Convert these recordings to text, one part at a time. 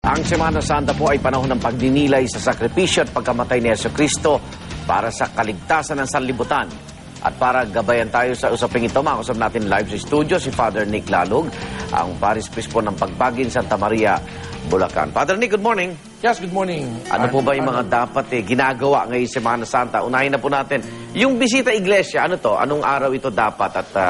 Ang Semana Santa po ay panahon ng pagdinilay sa sakripisyo at pagkamatay ni Jesucristo para sa kaligtasan ng sanlibutan. At para gabayan tayo sa usaping ito, makausap natin live sa studio si Father Nick Lalog, ang Paris Bispo ng Pagbagin, Santa Maria, Bulacan. Father Nick, good morning. Yes, good morning. Ano po ba yung mga dapat ginagawa ngayong Semana Santa? Unahin na po natin. Yung bisita iglesia, ano to? Anong araw ito dapat? At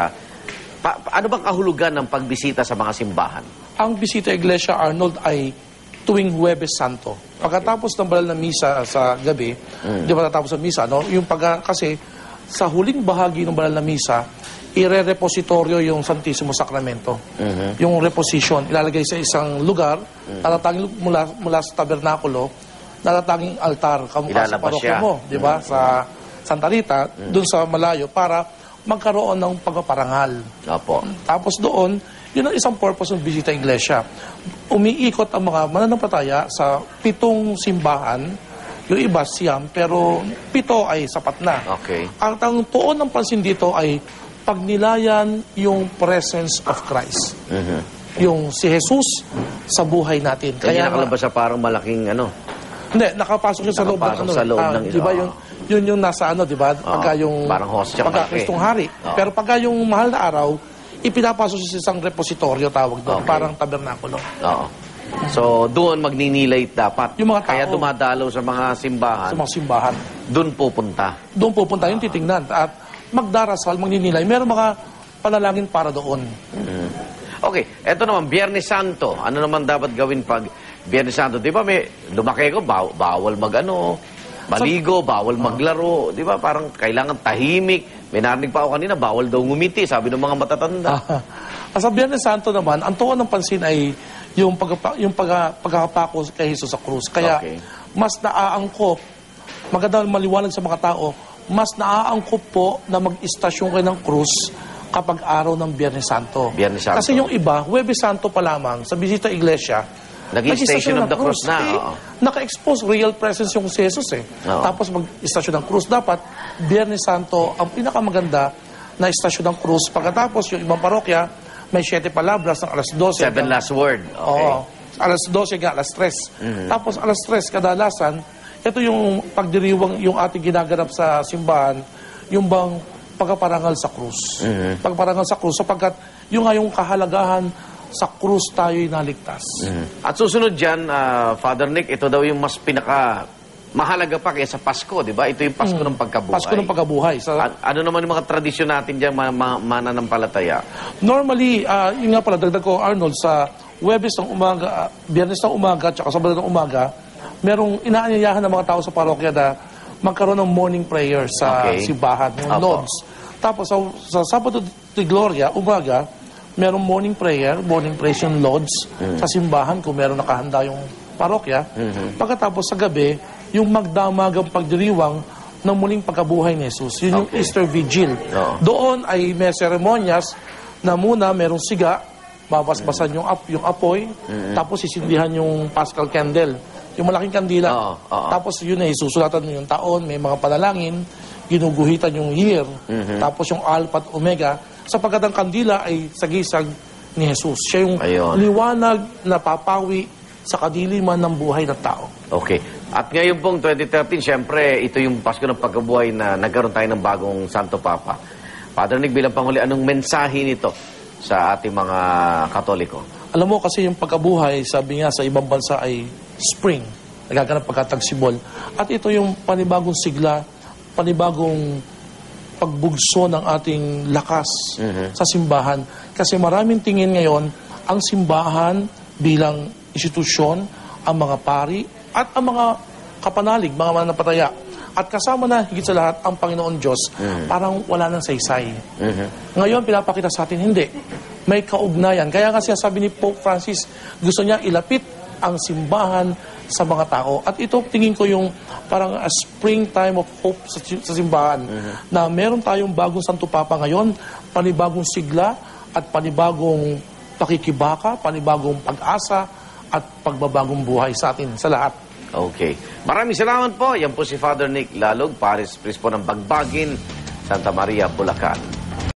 ano bang kahulugan ng pagbisita sa mga simbahan? Ang bisita iglesia, Arnold, ay tuwing Huwebes Santo. Pagkatapos ng banal na misa sa gabi, di ba natapos ang misa, no? Yung kasi sa huling bahagi ng banal na misa, ire-repositoryo yung Santissimo Sacramento. Yung reposition, ilalagay sa isang lugar, natatanging mula sa tabernakulo, natatanging altar, kamukha sa parokya mo, di ba? Sa Santa Rita, dun sa malayo, para magkaroon ng pagpaparangal. Opo. Tapos doon, yun ang isang purpose ng bisita iglesia. Umiikot ang mga mananampataya sa 7 simbahan, yung iba siyam, pero 7 ay sapat na. Okay. Ang tuon ng pansin dito ay pagnilayan yung presence of Christ. Yung si Jesus sa buhay natin. Kaya nakalabas sa parang malaking Hindi, nakapasok siya sa loob ng Nakapasok sa loob ng di ba yun yung nasa di ba? Pagka yung parang hostya pagka Kristong Hari. Pero pagka yung mahal na araw, ipinapasok siya sa isang repositoryo tawag doon, parang tabernakulo. Oo. So, doon magninilay dapat. Yung mga tao. Kaya dumadalaw sa mga simbahan. Sa mga simbahan. Doon pupunta. Doon pupunta yung titingnan. At magdarasal, magninilay. Meron mga panalangin para doon. Okay, eto naman, Biyernes Santo. Ano naman dapat gawin pag Biyernes Santo? Di ba may lumaki ko, bawal maligo, bawal maglaro. Di ba parang kailangan tahimik. May narinig pa ako kanina, bawal daw ngumiti, sabi ng mga matatanda. Sa Biyernes Santo naman, ang tuon ng pansin ay yung pagkakapako kay Jesus sa krus. Kaya mas naaangkop, magandang maliwanag sa mga tao, mas naaangkop po na mag-istasyon kayo ng krus kapag araw ng Biyernes Santo. Biyernes Santo. Kasi yung iba, Huwebes Santo pa lamang, sa bisita iglesia, Nag-station of the cross na. Naka-expose real presence yung si Jesus Tapos mag-istasyon ng krus. Dapat, Biyernes Santo, ang pinakamaganda na istasyon ng krus. Pagkatapos, yung ibang parokya, may 7 palabras ng alas 12. 7 last word. Okay. Oo. Alas 12 alas 3. Tapos alas 3, kadalasan, ito yung pagdiriwang yung ating ginaganap sa simbahan, yung bang pagpaparangal sa krus. Pagpaparangal sa krus, sapagkat yung ngayong kahalagahan sa krus tayo'y naligtas. At susunod dyan, Father Nick, ito daw yung mas mahalaga pa kaysa Pasko, di ba? Ito yung Pasko ng pagkabuhay. Pasko ng pagkabuhay. Ano naman yung mga tradisyon natin dyan, mananampalataya? Normally, yun nga pala, dagdag ko, Arnold, sa Huwebes ng umaga, Biyernes ng umaga, tsaka Sabado ng umaga, merong inaanyayahan ng mga tao sa parokya na magkaroon ng morning prayer sa simbahan, yung Lods. Tapos sa Sabado de Gloria, umaga, merong morning praise yung Lods sa simbahan kung meron nakahanda yung parokya. Pagkatapos sa gabi, yung magdamagang pagdiriwang ng muling pagkabuhay ni Jesus. Yun yung Easter Vigil. Doon ay may seremonyas na muna merong siga, babasbasan yung apoy, tapos sisindihan yung Paschal candle, yung malaking kandila. Tapos yun ay susulatan mo yung taon, may mga panalangin, ginuguhitan yung year, tapos yung Alpha at Omega, sapagkat ang kandila ay sagisag ni Jesus. Siya yung liwanag na papawi sa kadiliman ng buhay ng tao. Okay. At ngayon pong 2013, siyempre, ito yung Pasko ng Pagkabuhay na nagkaroon tayo ng bagong Santo Papa. Father Nick, bilang Panghuli, anong mensahe nito sa ating mga Katoliko? Alam mo, kasi yung pagkabuhay, sabi nga sa ibang bansa ay spring, nagaganap pagkatagsibol. At ito yung panibagong sigla, panibagong pagbugso ng ating lakas sa simbahan. Kasi maraming tingin ngayon ang simbahan bilang institusyon, ang mga pari, at ang mga kapanalig, mga mananapataya. At kasama na, higit sa lahat, ang Panginoon Diyos, parang wala nang saysay. Ngayon, pinapakita sa atin, hindi. May kaugnayan. Kaya nga sabi ni Pope Francis, gusto niya ilapit ang simbahan sa mga tao. At ito, tingin ko yung parang a springtime of hope sa simbahan. Na meron tayong bagong Santo Papa ngayon, panibagong sigla, at panibagong pakikibaka, panibagong pag-asa, at pagbabagong buhay sa atin, sa lahat. Okay. Maraming salamat po. Yan po si Father Nick Lalog, Paris Bispo ng Pagbagin, Santa Maria, Bulacan.